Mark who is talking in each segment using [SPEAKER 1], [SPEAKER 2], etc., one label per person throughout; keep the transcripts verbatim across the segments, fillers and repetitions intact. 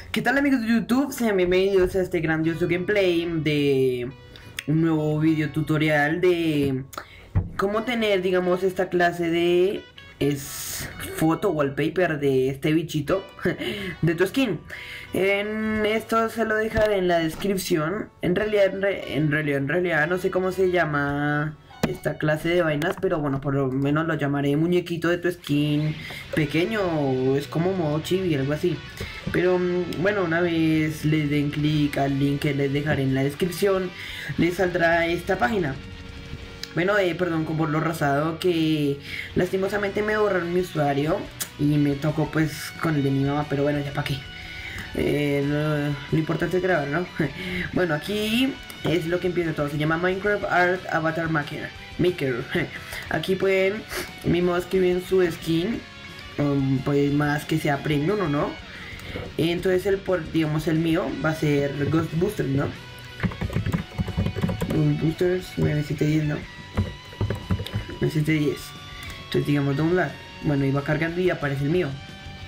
[SPEAKER 1] ¿Qué tal, amigos de YouTube? Sean bienvenidos a este grandioso gameplay de un nuevo video tutorial de cómo tener, digamos, esta clase de es foto wallpaper de este bichito de tu skin. En esto se lo dejaré en la descripción. En realidad, en, re, en realidad, en realidad no sé cómo se llama esta clase de vainas, pero bueno, por lo menos lo llamaré muñequito de tu skin pequeño, o es como modo chibi, algo así. Pero bueno, una vez le den clic al link que les dejaré en la descripción, les saldrá esta página. Bueno, eh, perdón por lo rosado, que lastimosamente me borraron mi usuario y me tocó pues con el de mi mamá, pero bueno, ya para qué. Eh, lo, lo importante es grabar, ¿no? Bueno, aquí es lo que empieza todo. Se llama Minecraft Art Avatar Maker. Maker. Aquí pueden mismo escribir su skin, um, pues más que sea premium o no. Entonces el por, digamos el mío va a ser Ghostbusters, ¿no? Ghostbusters nueve siete diez, ¿no? nueve siete diez. Entonces digamos download. Bueno, iba cargando y aparece el mío.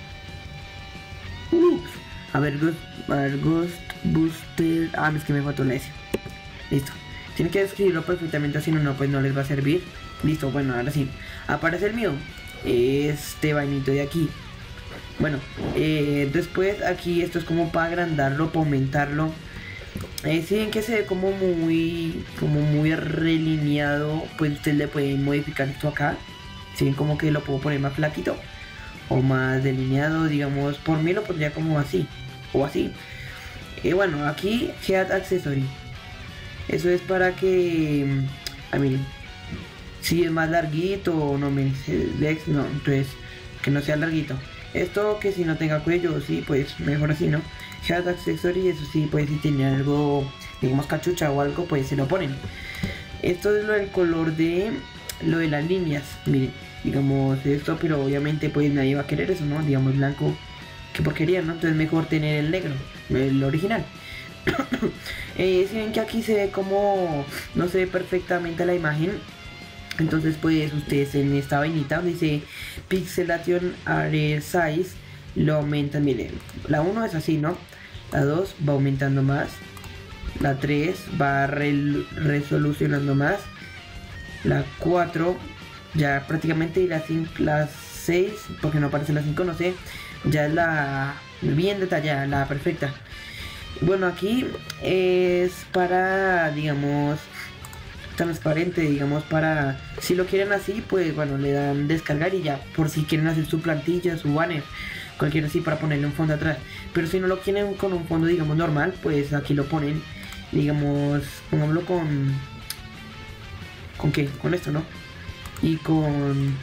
[SPEAKER 1] Ups. A ver, Ghost, a ver, Ghostbusters. Ah, es que me faltó la S. Listo. Tienen que escribirlo perfectamente, así no, no, pues no les va a servir. Listo, bueno, ahora sí. Aparece el mío. Este vainito de aquí. Bueno, eh, después aquí esto es como para agrandarlo, para aumentarlo. Eh, si ven que se ve como muy, como muy relineado, pues ustedes le pueden modificar esto acá. Si ven como que lo puedo poner más flaquito o más delineado, digamos, por mí lo pondría como así o así. Eh, bueno, aquí Head Accessory. Eso es para que, a mí, si es más larguito o no me Dex, no, entonces que no sea larguito. Esto que si no tenga cuello, sí, pues mejor así, ¿no? Head Accessory, eso sí, pues si tiene algo, digamos cachucha o algo, pues se lo ponen. Esto es lo del color de, lo de las líneas, miren, digamos esto, pero obviamente pues nadie va a querer eso, ¿no? Digamos blanco, qué porquería, ¿no? Entonces mejor tener el negro, el original. eh, si ven que aquí se ve como, no se ve perfectamente la imagen. Entonces pues ustedes en esta vainita donde dice Pixelation Array Size lo aumentan, miren, la uno es así, ¿no? La dos va aumentando más, la tres va re resolucionando más, la cuatro ya prácticamente, y la cinco, la seis, porque no aparece la cinco, no sé, ya es la bien detallada, la perfecta. Bueno, aquí es para, digamos, transparente, digamos, para si lo quieren así, pues bueno, le dan descargar y ya, por si quieren hacer su plantilla, su banner, cualquiera así, para ponerle un fondo atrás. Pero si no lo quieren con un fondo, digamos, normal, pues aquí lo ponen, digamos, pongámoslo con con qué, con esto, ¿no? Y con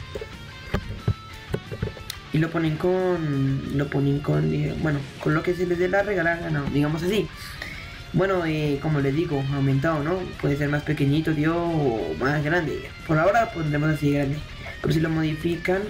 [SPEAKER 1] y lo ponen con lo ponen con bueno, con lo que se les dé la regalada, no, digamos así. Bueno, eh, como les digo, aumentado, ¿no? Puede ser más pequeñito, tío, o más grande. Por ahora lo pondremos así grande. Pero si lo modifican,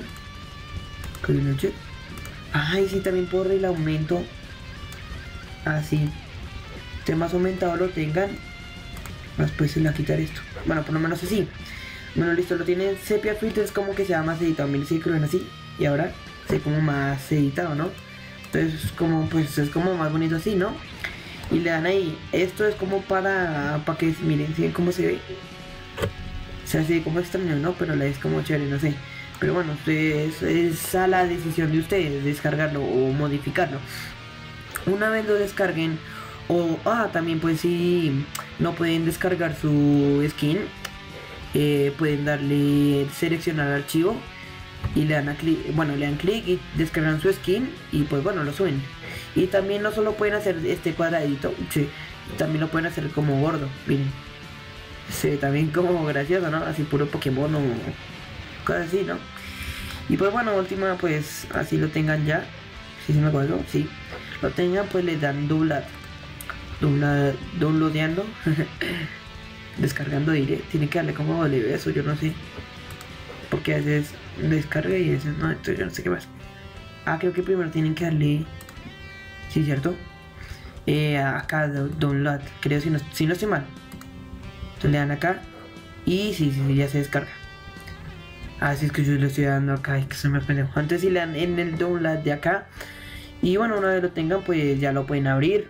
[SPEAKER 1] ay, sí, también por el aumento. Así. Entre más aumentado lo tengan, más pues se le va a quitar esto. Bueno, por lo menos así. Bueno, listo, lo tienen sepia filter, es como que sea más editado. Miren, si creen así. Y ahora se ve como más editado, ¿no? Entonces, como, pues es como más bonito así, ¿no? Y le dan ahí, esto es como para, para que miren, ¿sí ven cómo se ve? O sea, se ve como extraño, ¿no? Pero la es como chévere, no sé. Pero bueno, ustedes, es a la decisión de ustedes descargarlo o modificarlo. Una vez lo descarguen, o, ah, también pues si no pueden descargar su skin, eh, pueden darle, seleccionar archivo y le dan a clic, bueno, le dan clic y descargan su skin y pues bueno, lo suben. Y también no solo pueden hacer este cuadradito, sí, también lo pueden hacer como gordo, miren. Se ve también como gracioso, ¿no? Así puro Pokémon o cosas así, ¿no? Y pues bueno, última, pues así lo tengan ya. Si se me acuerdo, sí. Lo tengan, pues le dan download. Download, downloadeando. Descargando diré. Tiene que darle como W, eso yo no sé. Porque a veces descarga y a veces no, entonces yo no sé qué más. Ah, creo que primero tienen que darle... Sí, cierto. Eh, acá download, creo, si no, si no estoy mal. Entonces le dan acá y sí, sí, sí, ya se descarga. Así es que yo le estoy dando acá y que se me pendejo. Antes si le dan en el download de acá Y bueno, una vez lo tengan, pues ya lo pueden abrir.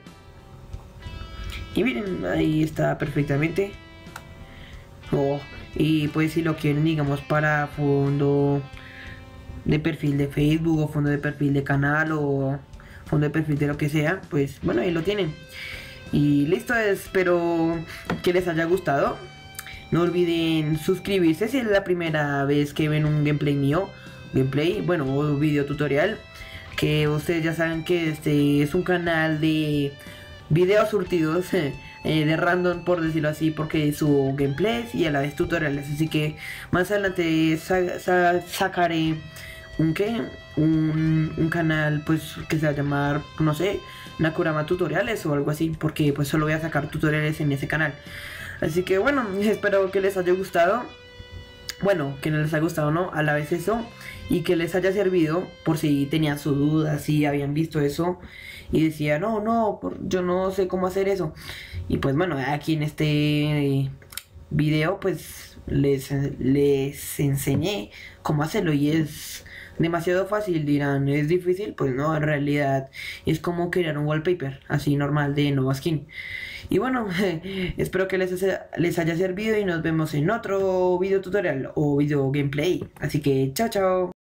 [SPEAKER 1] Y miren, ahí está perfectamente. Oh, y pues si lo quieren, digamos, para fondo de perfil de Facebook o fondo de perfil de canal o fondo de perfil de lo que sea, pues bueno, ahí lo tienen. Y listo, espero que les haya gustado. No olviden suscribirse si es la primera vez que ven un gameplay mío, gameplay, bueno, o video tutorial. Que ustedes ya saben que este es un canal de videos surtidos eh, de random, por decirlo así, porque subo gameplays y a la vez tutoriales. Así que más adelante sa sa sacaré un que un, un canal pues que se va a llamar, no sé, Nakurama Tutoriales o algo así, porque pues solo voy a sacar tutoriales en ese canal. Así que bueno, espero que les haya gustado. Bueno, que no les haya gustado, ¿no? A la vez eso. Y que les haya servido por si tenían sus dudas, si habían visto eso y decían, no, no, yo no sé cómo hacer eso. Y pues bueno, aquí en este video pues les, les enseñé cómo hacerlo y es demasiado fácil. Dirán, ¿es difícil? Pues no, en realidad es como crear un wallpaper así normal de Nova Skin. Y bueno, espero que les, les haya servido y nos vemos en otro video tutorial o video gameplay. Así que chao chao.